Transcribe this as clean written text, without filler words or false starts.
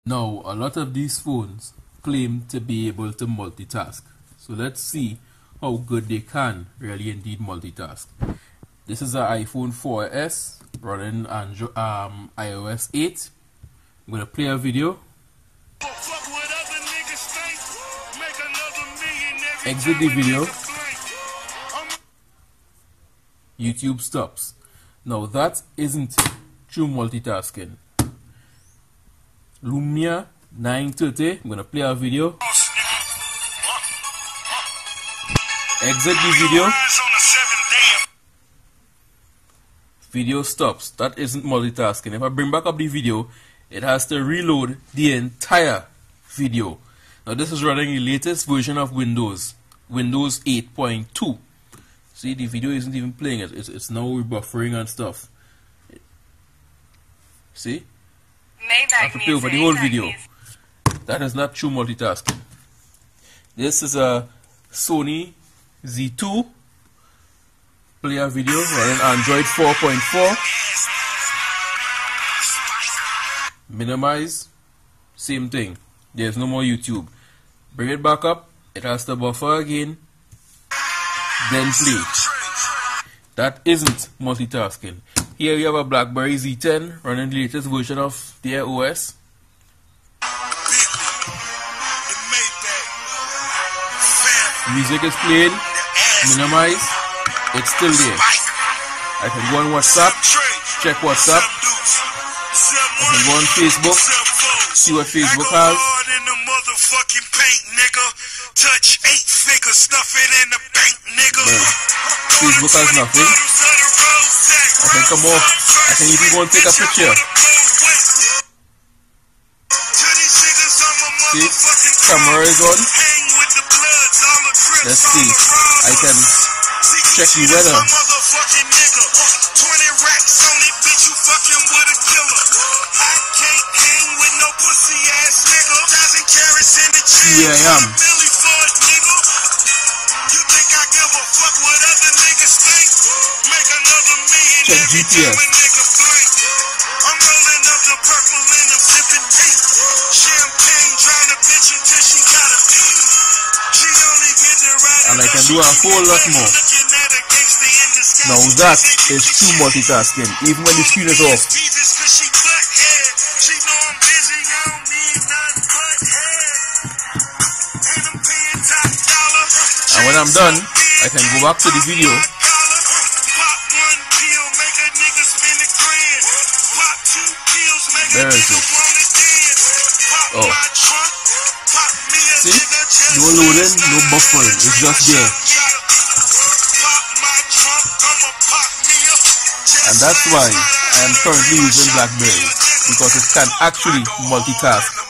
Now, a lot of these phones claim to be able to multitask. So let's see how good they can really indeed multitask. This is an iPhone 4S running iOS 8. I'm going to play a video. Exit the video. YouTube stops. Now that isn't true multitasking. Lumia 930. I'm going to play a video. Exit the video. Video stops. That isn't multitasking. If I bring back up the video, it has to reload the entire video. Now this is running the latest version of Windows 8.2. See, the video isn't even playing. It's now buffering and stuff. See? I have to play over the whole video. That is not true multitasking. This is a Sony Z2. Play a video running Android 4.4. Minimize. Same thing. There's no more YouTube. Bring it back up. It has to buffer again. Then play. That isn't multitasking. Here we have a BlackBerry Z10 running the latest version of their OS. Music is playing. Minimize. It's still there. I can go on WhatsApp. Check WhatsApp. I can go on Facebook. See what Facebook has. Touch 8 figures, stuff it in the bank, nigga. Facebook has nothing. I can come off. I can even go and take a picture. See? Camera is on. Let's see. I can check the weather. Here I am. Check GPS. And I can do a whole lot more. Now that is true multitasking, even when the screen is off. And when I'm done, I can go back to the video. There it is. Oh. See? No loading, no buffering. It's just there. And that's why I am currently using BlackBerry. Because it can actually multitask.